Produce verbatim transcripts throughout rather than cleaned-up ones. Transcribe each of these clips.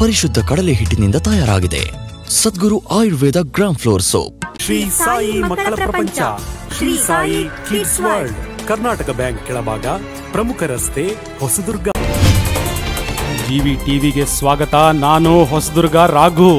ಪರಿಶುದ್ಧ ಕಡಲೆ ಹಿಟ್ಟಿನಿಂದ ತಯಾರಾಗಿದೆ. Sadguru Ayurveda gram flour soap. Shri Sai ಮಕ್ಕಳ ಪ್ರಪಂಚ, Shri Sai kids world, Karnataka bank ಕೆಳಭಾಗ, ಪ್ರಮುಖ ರಸ್ತೆ, ಹೊಸದುರ್ಗ. ಜಿವಿ ಟಿವಿಗೆ ಸ್ವಾಗತ. ನಾನು ಹೊಸದುರ್ಗ ರಾಘು.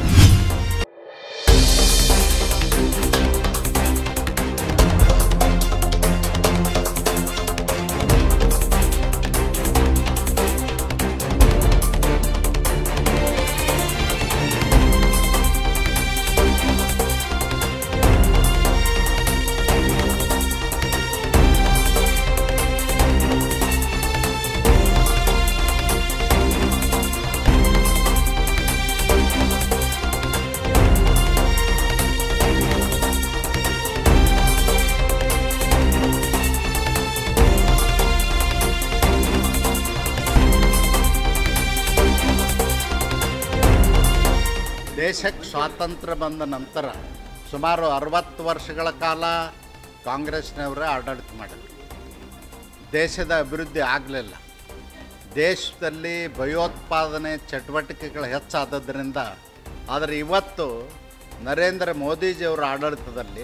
ದೇಶಕ್ಕೆ ಸ್ವಾತಂತ್ರ್ಯ ಬಂದ ನಂತರ ಸುಮಾರು ಅರವತ್ತು ವರ್ಷಗಳ ಕಾಲ ಕಾಂಗ್ರೆಸ್ನವರೇ ಆಡಳಿತ ಮಾಡಿದರು. ದೇಶದ ಅಭಿವೃದ್ಧಿ ಆಗಲಿಲ್ಲ. ದೇಶದಲ್ಲಿ ಭಯೋತ್ಪಾದನೆ ಚಟುವಟಿಕೆಗಳು ಹೆಚ್ಚಾದದ್ದರಿಂದ. ಆದರೆ ಇವತ್ತು ನರೇಂದ್ರ ಮೋದಿಜಿಯವರ ಆಡಳಿತದಲ್ಲಿ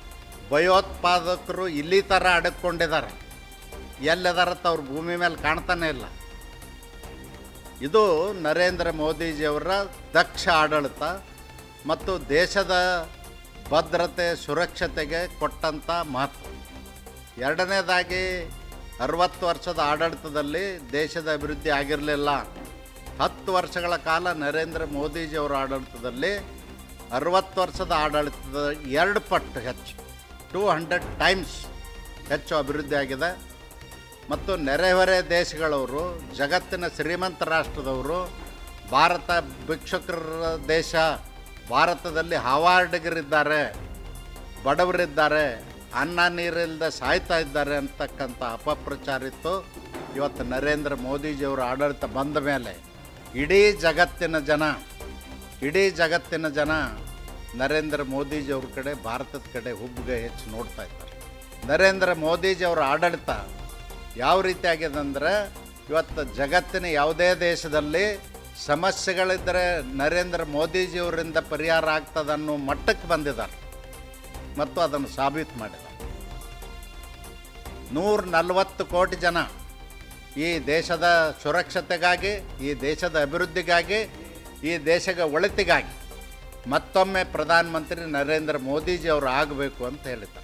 ಭಯೋತ್ಪಾದಕರು ಇಲ್ಲಿ ಥರ ಅಡಕ್ಕೊಂಡಿದ್ದಾರೆ. ಎಲ್ಲದಾರತ್ತ ಅವ್ರ ಭೂಮಿ ಮೇಲೆ ಕಾಣ್ತಾನೆ ಇಲ್ಲ. ಇದು ನರೇಂದ್ರ ಮೋದಿಜಿಯವರ ದಕ್ಷ ಆಡಳಿತ ಮತ್ತು ದೇಶದ ಭದ್ರತೆ ಸುರಕ್ಷತೆಗೆ ಕೊಟ್ಟಂಥ ಮಹತ್ವ. ಎರಡನೇದಾಗಿ ಅರವತ್ತು ವರ್ಷದ ಆಡಳಿತದಲ್ಲಿ ದೇಶದ ಅಭಿವೃದ್ಧಿ ಆಗಿರಲಿಲ್ಲ. ಹತ್ತು ವರ್ಷಗಳ ಕಾಲ ನರೇಂದ್ರ ಮೋದಿಜಿಯವರ ಆಡಳಿತದಲ್ಲಿ ಅರವತ್ತು ವರ್ಷದ ಆಡಳಿತದ ಎರಡು ಪಟ್ಟು ಹೆಚ್ಚು, ಟೂ ಹಂಡ್ರೆಡ್ ಟೈಮ್ಸ್ ಹೆಚ್ಚು ಅಭಿವೃದ್ಧಿ ಆಗಿದೆ. ಮತ್ತು ನೆರೆಹೊರೆ ದೇಶಗಳವರು, ಜಗತ್ತಿನ ಶ್ರೀಮಂತ ರಾಷ್ಟ್ರದವರು ಭಾರತ ಭಿಕ್ಷುಕರ ದೇಶ, ಭಾರತದಲ್ಲಿ ಹಾವಾರ್ಡಿಗರಿದ್ದಾರೆ, ಬಡವರಿದ್ದಾರೆ, ಅನ್ನ ನೀರಿಲ್ಲದೆ ಸಾಯ್ತಾ ಇದ್ದಾರೆ ಅಂತಕ್ಕಂಥ ಅಪಪ್ರಚಾರಿತ್ತು. ಇವತ್ತು ನರೇಂದ್ರ ಮೋದಿಜಿಯವರ ಆಡಳಿತ ಬಂದ ಮೇಲೆ ಇಡೀ ಜಗತ್ತಿನ ಜನ ಇಡೀ ಜಗತ್ತಿನ ಜನ ನರೇಂದ್ರ ಮೋದಿಜಿಯವ್ರ ಕಡೆ, ಭಾರತದ ಕಡೆ ಹುಬ್ಬಿಗೆ ಹೆಚ್ಚು ನೋಡ್ತಾ ಇದ್ದಾರೆ. ನರೇಂದ್ರ ಮೋದಿಜಿಯವರ ಆಡಳಿತ ಯಾವ ರೀತಿಯಾಗಿದೆ ಅಂದರೆ, ಇವತ್ತು ಜಗತ್ತಿನ ಯಾವುದೇ ದೇಶದಲ್ಲಿ ಸಮಸ್ಯೆಗಳಿದ್ದರೆ ನರೇಂದ್ರ ಮೋದಿಜಿಯವರಿಂದ ಪರಿಹಾರ ಆಗ್ತದೆ ಅನ್ನೋ ಮಟ್ಟಕ್ಕೆ ಬಂದಿದ್ದಾರೆ ಮತ್ತು ಅದನ್ನು ಸಾಬೀತು ಮಾಡಿದ್ದಾರೆ. ನೂರ ನಲವತ್ತು ಕೋಟಿ ಜನ ಈ ದೇಶದ ಸುರಕ್ಷತೆಗಾಗಿ, ಈ ದೇಶದ ಅಭಿವೃದ್ಧಿಗಾಗಿ, ಈ ದೇಶದ ಒಳಿತಿಗಾಗಿ ಮತ್ತೊಮ್ಮೆ ಪ್ರಧಾನಮಂತ್ರಿ ನರೇಂದ್ರ ಮೋದಿಜಿಯವರು ಆಗಬೇಕು ಅಂತ ಹೇಳಿದ್ದಾರೆ.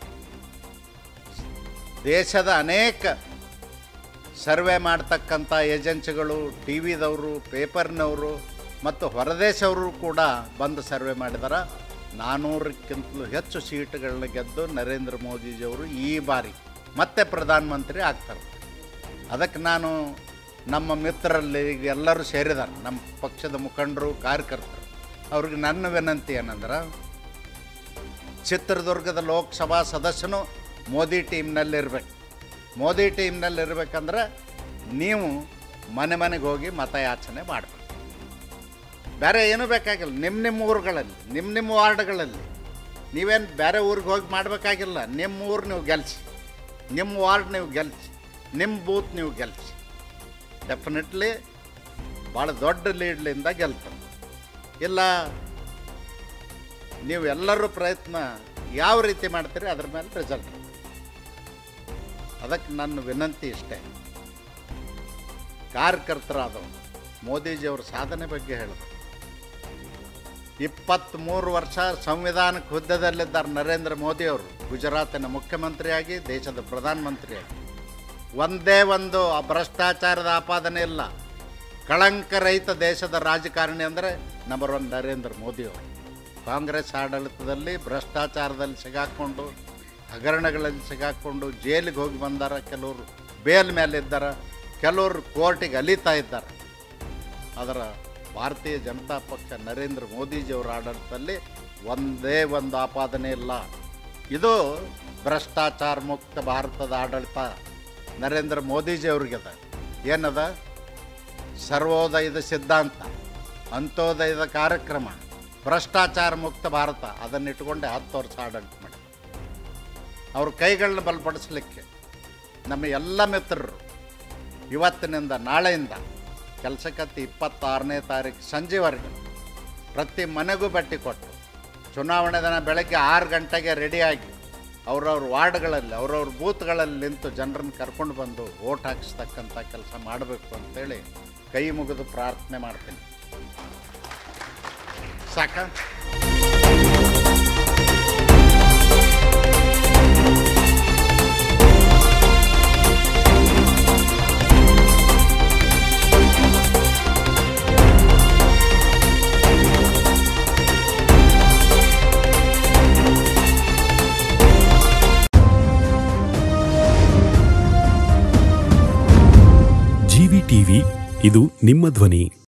ದೇಶದ ಅನೇಕ ಸರ್ವೆ ಮಾಡ್ತಕ್ಕಂಥ ಏಜೆನ್ಸಿಗಳು, ಟಿ ವಿದವರು, ಪೇಪರ್ನವರು ಮತ್ತು ಹೊರದೇಶವರು ಕೂಡ ಬಂದು ಸರ್ವೆ ಮಾಡಿದ್ದಾರೆ. ನಾನ್ನೂರಕ್ಕಿಂತಲೂ ಹೆಚ್ಚು ಸೀಟುಗಳನ್ನ ಗೆದ್ದು ನರೇಂದ್ರ ಮೋದಿಜಿಯವರು ಈ ಬಾರಿ ಮತ್ತೆ ಪ್ರಧಾನಮಂತ್ರಿ ಆಗ್ತಾರೆ. ಅದಕ್ಕೆ ನಾನು ನಮ್ಮ ಮಿತ್ರರಲ್ಲಿ ಈಗ ಎಲ್ಲರೂ ಸೇರಿದ್ದಾರೆ, ನಮ್ಮ ಪಕ್ಷದ ಮುಖಂಡರು, ಕಾರ್ಯಕರ್ತರು, ಅವ್ರಿಗೆ ನನ್ನ ವಿನಂತಿ ಏನಂದ್ರೆ, ಚಿತ್ರದುರ್ಗದ ಲೋಕಸಭಾ ಸದಸ್ಯನು ಮೋದಿ ಟೀಮ್ನಲ್ಲಿರ್ಬೇಕು. ಮೋದಿ ಟೀಮ್ನಲ್ಲಿ ಇರಬೇಕಂದ್ರೆ ನೀವು ಮನೆ ಮನೆಗೆ ಹೋಗಿ ಮತಯಾಚನೆ ಮಾಡಬೇಕು. ಬೇರೆ ಏನೂ ಬೇಕಾಗಿಲ್ಲ. ನಿಮ್ಮ ನಿಮ್ಮ ಊರುಗಳಲ್ಲಿ, ನಿಮ್ಮ ನಿಮ್ಮ ವಾರ್ಡ್ಗಳಲ್ಲಿ ನೀವೇನು ಬೇರೆ ಊರಿಗೆ ಹೋಗಿ ಮಾಡಬೇಕಾಗಿಲ್ಲ. ನಿಮ್ಮ ಊರು ನೀವು ಗೆಲ್ಲಿಸಿ, ನಿಮ್ಮ ವಾರ್ಡ್ ನೀವು ಗೆಲ್ಲಿಸಿ, ನಿಮ್ಮ ಬೂತ್ ನೀವು ಗೆಲ್ಲಿಸಿ. ಡೆಫಿನೆಟ್ಲಿ ಭಾಳ ದೊಡ್ಡ ಲೀಡ್ಲಿಂದ ಗೆಲ್ತದೆ. ಇಲ್ಲ ನೀವು ಎಲ್ಲರೂ ಪ್ರಯತ್ನ ಯಾವ ರೀತಿ ಮಾಡ್ತೀರಿ ಅದ್ರ ಮೇಲೆ ರಿಸಲ್ಟ್. ಅದಕ್ಕೆ ನನ್ನ ವಿನಂತಿ ಇಷ್ಟೇ, ಕಾರ್ಯಕರ್ತರಾದವು ಮೋದಿಜಿಯವ್ರ ಸಾಧನೆ ಬಗ್ಗೆ ಹೇಳಿದ್ರು. ಇಪ್ಪತ್ತ್ಮೂರು ವರ್ಷ ಸಂವಿಧಾನಕ್ಕೆ ಹುದ್ದೆದಲ್ಲಿದ್ದಾರೆ ನರೇಂದ್ರ ಮೋದಿಯವರು. ಗುಜರಾತಿನ ಮುಖ್ಯಮಂತ್ರಿಯಾಗಿ, ದೇಶದ ಪ್ರಧಾನಮಂತ್ರಿಯಾಗಿ ಒಂದೇ ಒಂದು ಭ್ರಷ್ಟಾಚಾರದ ಆಪಾದನೆ ಇಲ್ಲ. ಕಳಂಕರಹಿತ ದೇಶದ ರಾಜಕಾರಣಿ ಅಂದರೆ ನಂಬರ್ ಒನ್ ನರೇಂದ್ರ ಮೋದಿಯವರು. ಕಾಂಗ್ರೆಸ್ ಆಡಳಿತದಲ್ಲಿ ಭ್ರಷ್ಟಾಚಾರದಲ್ಲಿ ಸಿಗಾಕ್ಕೊಂಡು, ಹಗರಣಗಳಲ್ಲಿ ಸಿಗಾಕ್ಕೊಂಡು ಜೈಲಿಗೆ ಹೋಗಿ ಬಂದಾರ. ಕೆಲವರು ಬೇಲ್ ಮೇಲಿದ್ದಾರೆ, ಕೆಲವರು ಕೋರ್ಟಿಗೆ ಅಲಿತಾ ಇದ್ದಾರೆ. ಅದರ ಭಾರತೀಯ ಜನತಾ ಪಕ್ಷ ನರೇಂದ್ರ ಮೋದಿಜಿಯವರ ಆಡಳಿತದಲ್ಲಿ ಒಂದೇ ಒಂದು ಆಪಾದನೆ ಇಲ್ಲ. ಇದು ಭ್ರಷ್ಟಾಚಾರ ಮುಕ್ತ ಭಾರತದ ಆಡಳಿತ ನರೇಂದ್ರ ಮೋದಿಜಿಯವ್ರಿಗಿದೆ. ಏನದ? ಸರ್ವೋದಯದ ಸಿದ್ಧಾಂತ, ಅಂತ್ಯೋದಯದ ಕಾರ್ಯಕ್ರಮ, ಭ್ರಷ್ಟಾಚಾರ ಮುಕ್ತ ಭಾರತ. ಅದನ್ನಿಟ್ಟುಕೊಂಡೆ ಹತ್ತು ವರ್ಷ ಆಡಳಿತ ಮಾಡಿ ಅವ್ರ ಕೈಗಳನ್ನ ಬಲಪಡಿಸಲಿಕ್ಕೆ ನಮ್ಮ ಎಲ್ಲ ಮಿತ್ರರು ಇವತ್ತಿನಿಂದ ನಾಳೆಯಿಂದ ಕೆಲಸಕ್ಕತ್ತಿ ಇಪ್ಪತ್ತಾರನೇ ತಾರೀಕು ಸಂಜೆವರೆಗೆ ಪ್ರತಿ ಮನೆಗೂ ಭೇಟಿ ಕೊಟ್ಟು ಚುನಾವಣೆ ದಿನ ಬೆಳಗ್ಗೆ ಆರು ಗಂಟೆಗೆ ರೆಡಿಯಾಗಿ ಅವ್ರವ್ರ ವಾರ್ಡ್ಗಳಲ್ಲಿ ಅವ್ರವ್ರ ಬೂತ್ಗಳಲ್ಲಿ ನಿಂತು ಜನರನ್ನು ಕರ್ಕೊಂಡು ಬಂದು ವೋಟ್ ಹಾಕಿಸ್ತಕ್ಕಂಥ ಕೆಲಸ ಮಾಡಬೇಕು ಅಂತೇಳಿ ಕೈ ಮುಗಿದು ಪ್ರಾರ್ಥನೆ ಮಾಡ್ತೀನಿ. ಸಾಕ? ಜಿವಿ ಟಿವಿ, ಇದು ನಿಮ್ಮ ಧ್ವನಿ.